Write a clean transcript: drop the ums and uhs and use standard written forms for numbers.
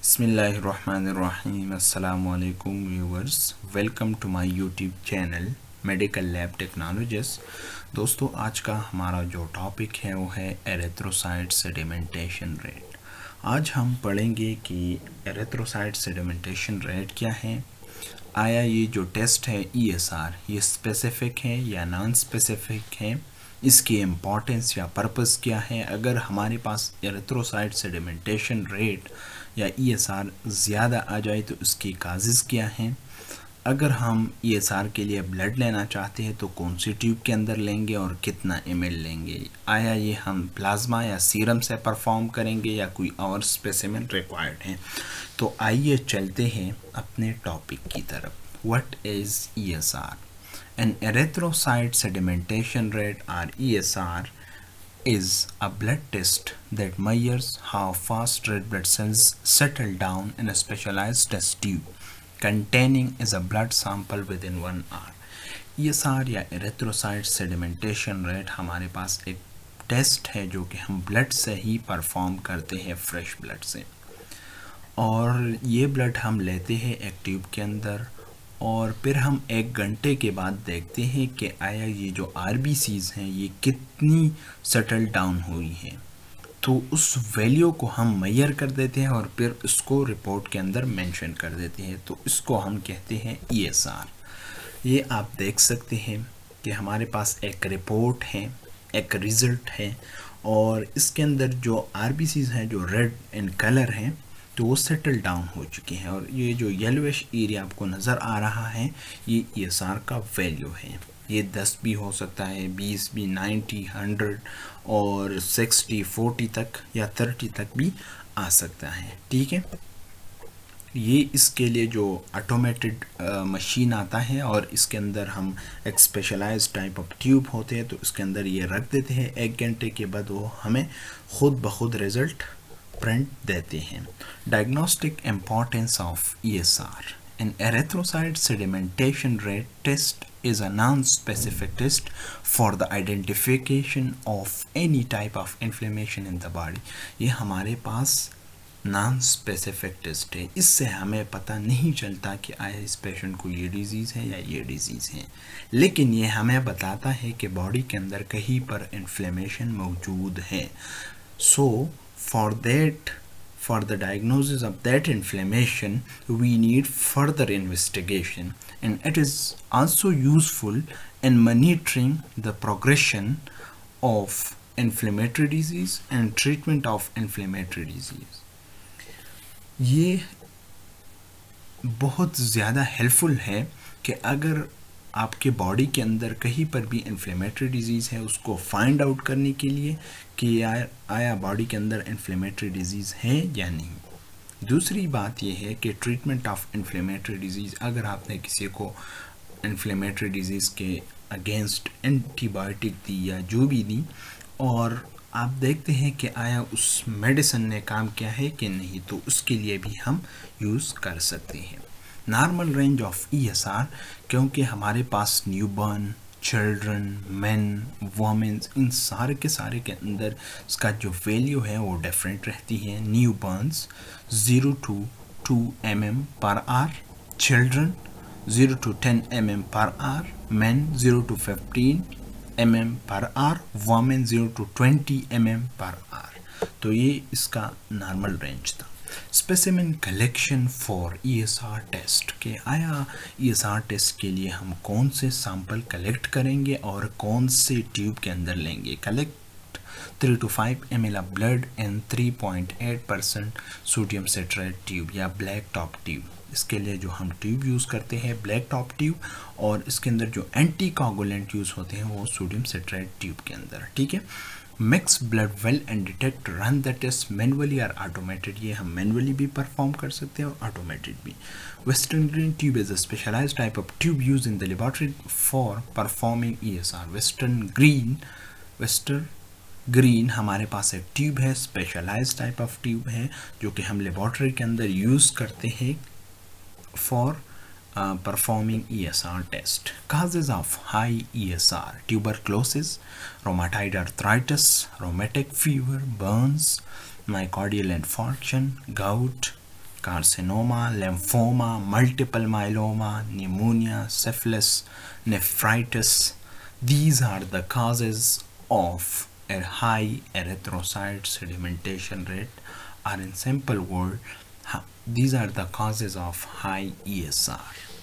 बिस्मिल्लाहिर्रहमानिर्रहीम। अस्सलामु अलैकुम viewers, welcome to my YouTube channel medical lab technologies. दोस्तों, आज का हमारा जो टॉपिक है वो है एरिथ्रोसाइट सेडिमेंटेशन रेट। आज हम पढ़ेंगे कि एरिथ्रोसाइट सेडिमेंटेशन रेट क्या है, आया ये जो टेस्ट है ESR ये स्पेसिफिक है या नॉन स्पेसिफिक है, इसकी इम्पोर्टेंस या पर्पस क्या है, अगर हमारे पास एरिथ्रोसाइट सेडिमेंटेशन रेट या ESR ज़्यादा आ जाए तो इसकी काजेज़ क्या हैं, अगर हम ESR के लिए ब्लड लेना चाहते हैं तो कौन सी ट्यूब के अंदर लेंगे और कितना ml लेंगे, आया ये हम प्लाज्मा या सीरम से परफॉर्म करेंगे या कोई और स्पेसिमेन रिक्वायर्ड है। तो आइए चलते हैं अपने टॉपिक की तरफ। What is ESR? An erythrocyte sedimentation rate or ESR is a blood test that measures how fast red blood cells settle down in a specialized test tube containing is a blood sample within 1 hour. ESR या erythrocyte sedimentation rate हमारे पास एक test है जो कि हम blood से ही perform करते हैं, फ्रेश ब्लड से, और ये ब्लड हम लेते हैं एक ट्यूब के अंदर और फिर हम 1 घंटे के बाद देखते हैं कि आया ये जो RBCs हैं ये कितनी सेटल डाउन हुई हैं। तो उस वैल्यू को हम मेजर कर देते हैं और फिर इसको रिपोर्ट के अंदर मेंशन कर देते हैं, तो इसको हम कहते हैं ESR। ये आप देख सकते हैं कि हमारे पास एक रिपोर्ट है, एक रिज़ल्ट है, और इसके अंदर जो RBCs हैं जो रेड इन कलर हैं तो वो सेटल डाउन हो चुके हैं, और ये जो येलोइश एरिया आपको नज़र आ रहा है ये ESR का वैल्यू है। ये 10 भी हो सकता है, 20 भी, 90, 100 और 60, 40 तक या 30 तक भी आ सकता है। ठीक है, ये इसके लिए जो ऑटोमेटेड मशीन आता है और इसके अंदर हम एक स्पेशलाइज्ड टाइप ऑफ ट्यूब होते हैं, तो इसके अंदर ये रख देते हैं। 1 घंटे के बाद वो हमें खुद ब खुद रिज़ल्ट प्रिंट देते हैं। Diagnostic importance of ESR। An erythrocyte sedimentation rate test is a non-specific test for the identification of any type of inflammation in the body। ये हमारे पास नॉन स्पेसिफिक टेस्ट है, इससे हमें पता नहीं चलता कि आया इस पेशेंट को ये डिजीज़ है या ये डिजीज़ है, लेकिन ये हमें बताता है कि बॉडी के अंदर कहीं पर इन्फ्लेमेशन मौजूद है। सो for the diagnosis of that inflammation we need further investigation, and it is also useful in monitoring the progression of inflammatory disease and treatment of inflammatory disease। ये बहुत ज़्यादा हेल्पफुल है कि अगर आपके बॉडी के अंदर कहीं पर भी इन्फ्लेमेटरी डिजीज़ है उसको फाइंड आउट करने के लिए कि आया बॉडी के अंदर इन्फ्लेमेटरी डिजीज़ है या नहीं। दूसरी बात यह है कि ट्रीटमेंट ऑफ इन्फ्लेमेटरी डिजीज़, अगर आपने किसी को इन्फ्लेमेटरी डिजीज़ के अगेंस्ट एंटीबायोटिक दी या जो भी दी और आप देखते हैं कि आया उस मेडिसिन ने काम किया है कि नहीं, तो उसके लिए भी हम यूज़ कर सकते हैं। नॉर्मल रेंज ऑफ ESR, क्योंकि हमारे पास न्यूबॉर्न, चिल्ड्रन, मेन, वोमेंस, इन सारे के अंदर इसका जो वैल्यू है वो डिफरेंट रहती है। Newborns 0 to 2 mm per hour, चिल्ड्रन 0 to 10 mm per hour, men 0 to 15 mm per hour, women 0 to 20 mm per hour। तो ये इसका नॉर्मल रेंज था। Specimen collection for ESR test के आया ESR टेस्ट के लिए हम कौन से सैंपल कलेक्ट करेंगे और कौन से ट्यूब के अंदर लेंगे। Collect 3 to 5 ml of blood in 3.8% sodium citrate tube या ब्लैक टॉप ट्यूब। इसके लिए जो हम ट्यूब यूज़ करते हैं ब्लैक टॉप ट्यूब, और इसके अंदर जो एंटी कोगुलेंट यूज़ होते हैं वो सोडियम सिट्रेट ट्यूब के अंदर। ठीक है, mix blood well and detect run the test manually और ऑटोमेटेड। ये हम मैनुअली भी परफॉर्म कर सकते हैं और ऑटोमेटेड भी। Western green tube is a specialised type of tube use in the laboratory for performing ESR। Western green हमारे पास एक ट्यूब है, स्पेशलाइज्ड टाइप ऑफ ट्यूब है जो कि हम लेबोरेटरी के अंदर यूज़ करते हैं for performing ESR test. Causes of high ESR: tuberculosis, rheumatoid arthritis, rheumatic fever, burns, myocardial infarction, gout, carcinoma, lymphoma, multiple myeloma, pneumonia, syphilis, nephritis. These are the causes of a high erythrocyte sedimentation rate, or in simple word, these are the causes of high ESR.